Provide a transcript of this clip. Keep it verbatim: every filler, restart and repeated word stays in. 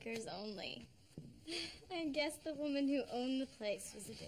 drinkers only. I guess the woman who owned the place was a bit